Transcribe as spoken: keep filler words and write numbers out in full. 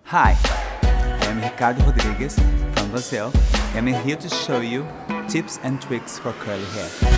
Hi, I am Ricardo Rodrigues from Vazel and I'm here to show you tips and tricks for curly hair.